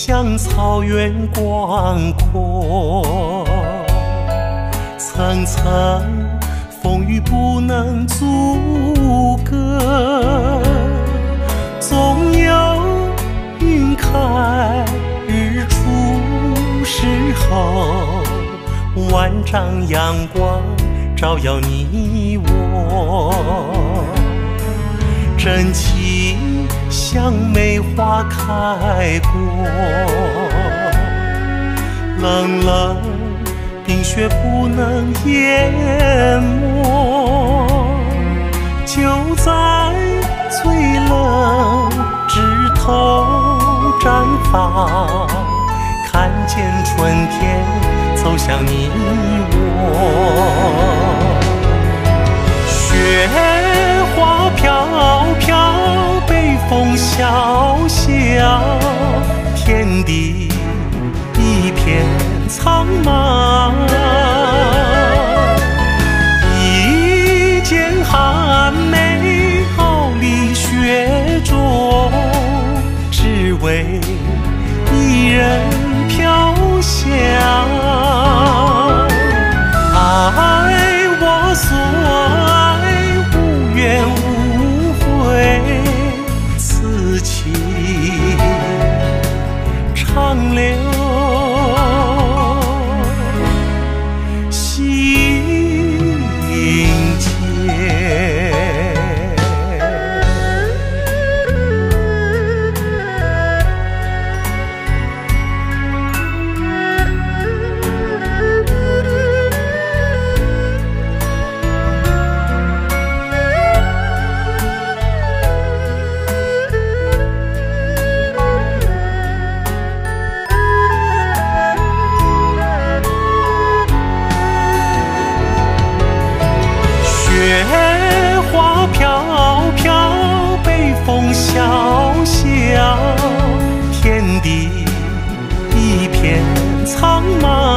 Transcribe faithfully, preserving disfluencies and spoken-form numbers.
向草原广阔，层层风雨不能阻隔，总有云开日出时候，万丈阳光照耀你我，真情像梅花开过，冷冷冰雪不能淹没，就在最冷枝头绽放，看见春天走向你我。雪花飘飘，北风萧萧，天地一片苍茫，一剑寒梅傲立雪中，只为一人飘香。爱我所爱，无怨无悔，此情长留心间。雪花飘飘，北风萧萧，天地一片苍茫。